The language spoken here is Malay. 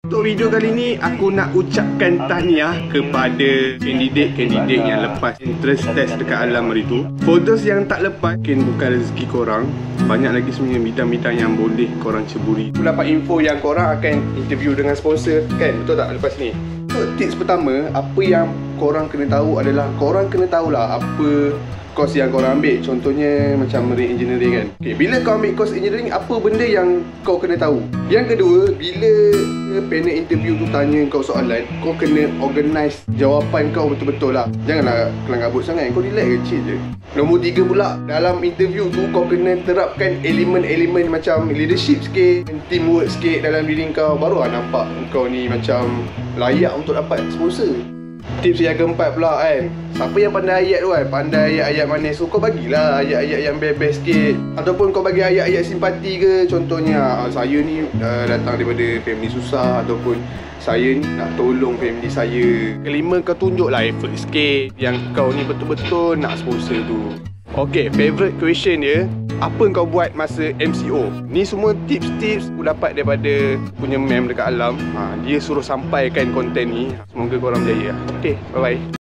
Untuk video kali ni, aku nak ucapkan tahniah kepada kandidat-kandidat yang lepas interest test dekat Alam hari tu. For those yang tak lepas, mungkin bukan rezeki korang. Banyak lagi sebenarnya bidang-bidang yang boleh korang ceburi. Aku dapat info yang korang akan interview dengan sponsor, kan? Betul tak lepas ni? So, tips pertama, apa yang korang kena tahu adalah korang kena tahulah apa course yang korang ambil. Contohnya macam marine engineering kan. Okay, bila kau ambil course engineering, apa benda yang kau kena tahu? Yang kedua, bila panel interview tu tanya kau soalan, kau kena organize jawapan kau betul-betul lah. Janganlah kelang kabut sangat, kau relax je, chill je. Nombor 3 pula, dalam interview tu kau kena terapkan elemen-elemen macam leadership sikit, teamwork sikit dalam diri kau. Baru lah nampak kau ni macam layak untuk dapat sponsor. Tips yang keempat pula kan, siapa yang pandai ayat tu kan, pandai ayat-ayat manis, so kau bagilah ayat-ayat yang best-best sikit. Ataupun kau bagi ayat-ayat simpati ke. Contohnya, saya ni datang daripada family susah, ataupun saya ni nak tolong family saya. Kelima, kau tunjuklah effort sikit yang kau ni betul-betul nak sponsor tu. Okay, favourite question dia, apa kau buat masa MCO? Ni semua tips-tips aku dapat daripada punya mem dekat Alam. Dia suruh sampaikan konten ni. Semoga korang berjaya. Okay, bye-bye.